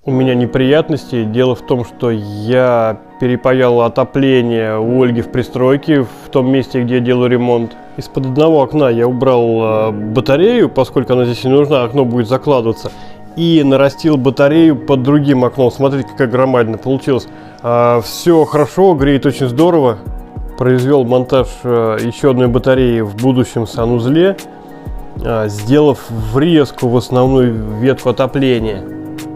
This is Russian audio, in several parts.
У меня неприятности. Дело в том, что я перепаял отопление у Ольги в пристройке, в том месте, где я делаю ремонт. Из-под одного окна я убрал батарею, поскольку она здесь не нужна, окно будет закладываться. И нарастил батарею под другим окном. Смотрите, какая громадина получилась. Все хорошо, греет очень здорово. Произвел монтаж еще одной батареи в будущем санузле, сделав врезку в основную ветку отопления.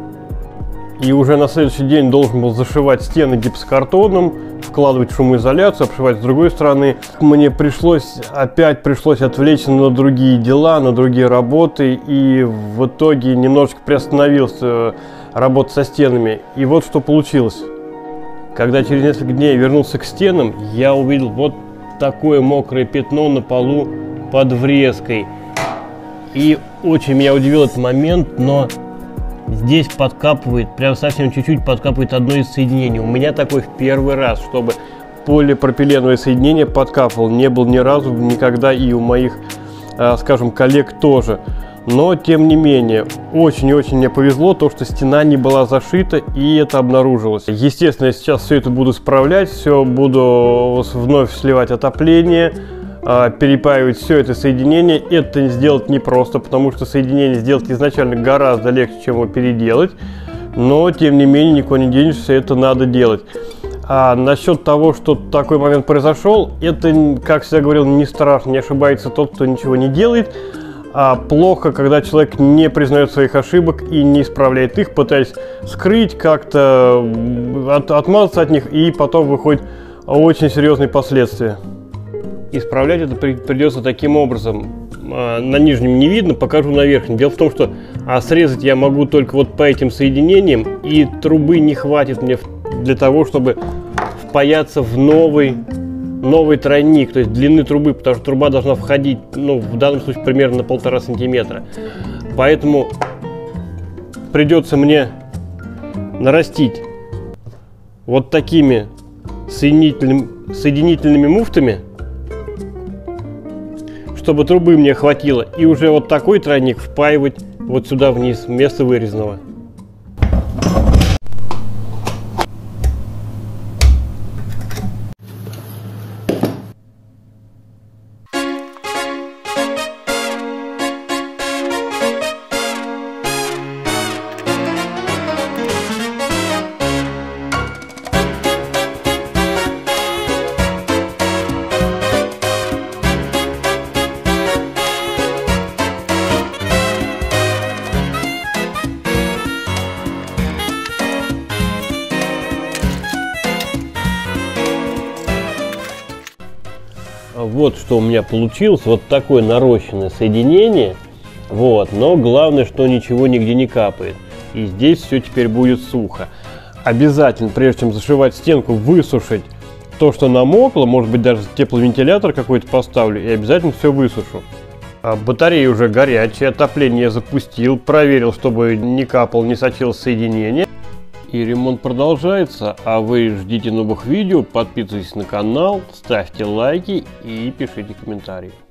И уже на следующий день должен был зашивать стены гипсокартоном, вкладывать шумоизоляцию, обшивать с другой стороны. Мне опять пришлось отвлечься на другие дела, на другие работы. И в итоге немножечко приостановился работа со стенами. И вот что получилось. Когда через несколько дней вернулся к стенам, я увидел вот такое мокрое пятно на полу под врезкой. И очень меня удивил этот момент, но здесь подкапывает, прям совсем чуть-чуть подкапывает одно из соединений. У меня такой в первый раз, чтобы полипропиленовое соединение подкапывал, не был ни разу, никогда, и у моих, скажем, коллег тоже. Но, тем не менее, очень-очень мне повезло, то, что стена не была зашита, и это обнаружилось. Естественно, я сейчас все это буду исправлять, все буду вновь сливать отопление, перепаивать все это соединение. Это сделать непросто, потому что соединение сделать изначально гораздо легче, чем его переделать. Но, тем не менее, никуда не денешься, это надо делать. А насчет того, что такой момент произошел, это, как всегда говорил, не страшно, не ошибается тот, кто ничего не делает. А плохо, когда человек не признает своих ошибок и не исправляет их, пытаясь скрыть, как-то отмазаться от них, и потом выходят очень серьезные последствия. Исправлять это придется таким образом. На нижнем не видно, покажу на верхнем. Дело в том, что срезать я могу только вот по этим соединениям, и трубы не хватит мне для того, чтобы впаяться в новый тройник, то есть длины трубы, потому что труба должна входить, ну, в данном случае примерно на 1,5 сантиметра. Поэтому придется мне нарастить вот такими соединительными муфтами, чтобы трубы мне хватило, и уже вот такой тройник впаивать вот сюда вниз, вместо вырезанного. Вот что у меня получилось, вот такое нарощенное соединение, вот, но главное, что ничего нигде не капает, и здесь все теперь будет сухо. Обязательно, прежде чем зашивать стенку, высушить то, что намокло, может быть, даже тепловентилятор какой-то поставлю, и обязательно все высушу. Батарея уже горячая, отопление я запустил, проверил, чтобы не капало, не сочилось соединение. И ремонт продолжается, а вы ждите новых видео, подписывайтесь на канал, ставьте лайки и пишите комментарии.